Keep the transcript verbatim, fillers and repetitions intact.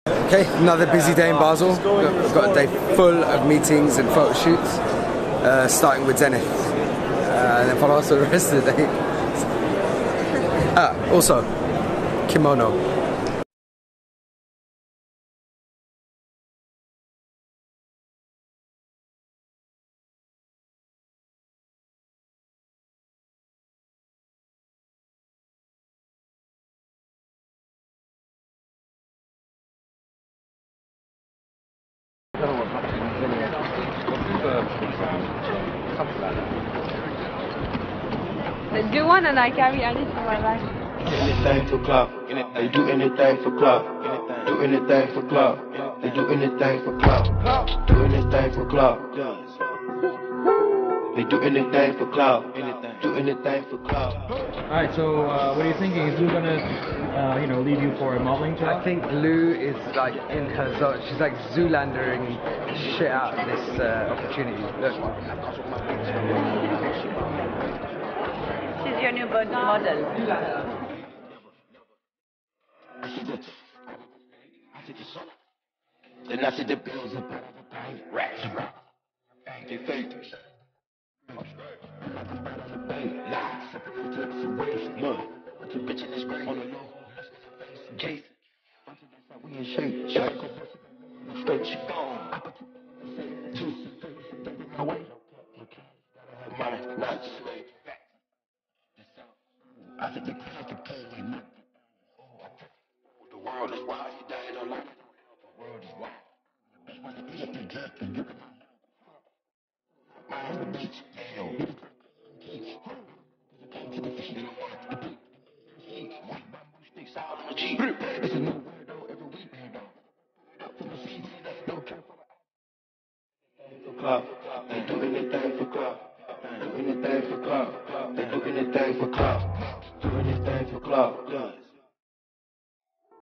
Okay, another busy day in Basel. We've got a day full of meetings and photo shoots, uh, starting with Zenith, uh, and then follow us for the rest of the day. Ah, also, kimono. Do one and I carry Alice for my life. Anything for club. They do anything for club. Do anything for club. They do anything for club. Do anything for club. They do anything for club. Do anything for club. Alright, so uh, what are you thinking? Is Lou gonna, uh, you know, leave you for a modeling job? I think Lou is like in her zone. She's like Zoolandering shit out of this uh, opportunity. Look. She's your new model. Then I see the bills of racks. They fake. Two bitches is great on the low. Jason. We in shape. Straight she gone. Two. Away. Money, not slave. I think the the world is wild. You dying on life. The world is wild. It's a new word though, every weekend though. For club, they do anything for club. Do anything for club. They do anything for club. Do anything for club.